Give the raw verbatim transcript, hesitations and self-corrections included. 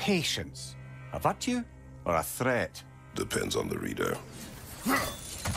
patience. A virtue or a threat? Depends on the reader.